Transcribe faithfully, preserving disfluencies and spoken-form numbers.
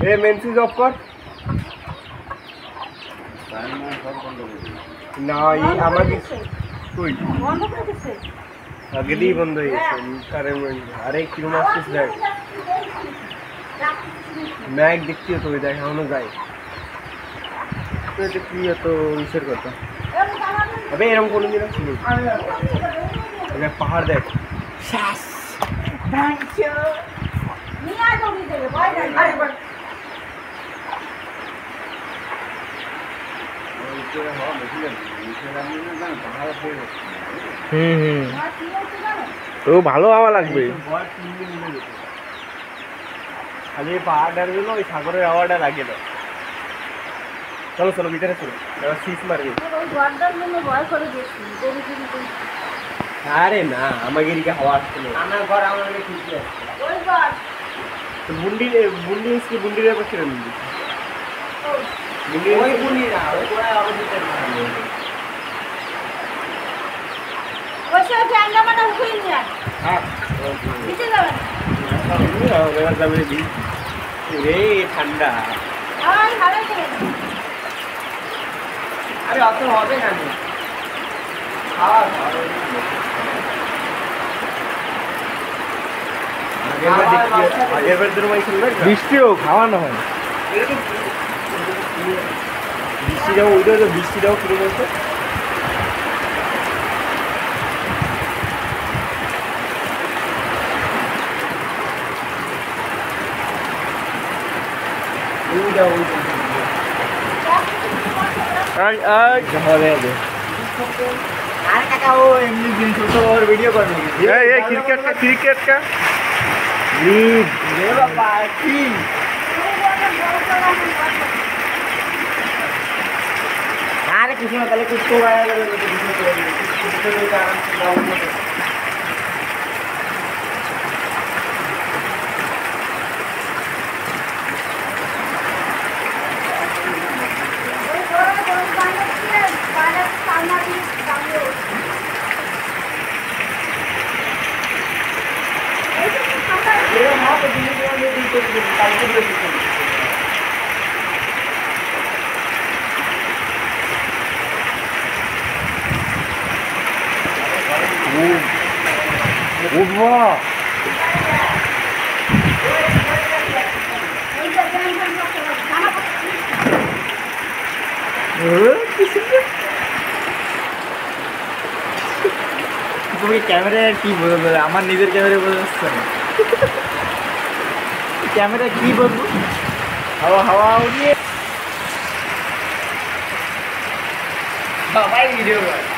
এ main switch off কর না এই আমাকে কই বন্ধ করে দিছে আগে দিয়ে বন্ধ হয়ে গেছে কারেন্ট আরে কিরম আসছিস দেখ ম্যাগ দেখছি তো ওই দেখ এখনো যাই তো কি এত ইসের কথা আবে এরকম কোনো দিন ছিল দেখ পাহাড় দেখ শ্বাস দাঁড়িয়ে নিয়ে আয় দৌড়ি দেবে ভয় নাই আরে হুম হুম তো ভালো হাওয়া লাগবে খালি পাহাড়টার জন্য ওই সাগরের হাওয়াটা লাগে না চলো চলো ভিতরে চলো এবার শীষ মারবি আরে না আমাকে এদিকে হাওয়া আসছিল আমার ঘর আমাকে খুশি আসছে বুন্ডি বুন্ডি কি বুন্ডির ব্যাপার ছিল বুন্ডি বুন্ডি ওই বুন্ডি না ওই কোড়া অবস্থিত না ওইসব জায়গা মানে হুকুই নিয়ে হ্যাঁ নিচে যাবেন এবার যাবে রে ঠান্ডা আর হারে গেলেন আরে অত হবে না খাওয়া বৃষ্টিও খাওয়ানো হয় বৃষ্টিটাও ওইটা তো বৃষ্টিটাও কিরকম হচ্ছে वीडियो क्रिकेट का क्रिकेट का अरे कुछ ना पहले कुछ तो তুমি ক্যামেরায় কি বলবো আমার নিজের ক্যামেরায় বোঝা যাচ্ছে না ক্যামেরা কি বলবো হাওয়া হাওয়া উড়িয়ে সবাই ভিডিও করে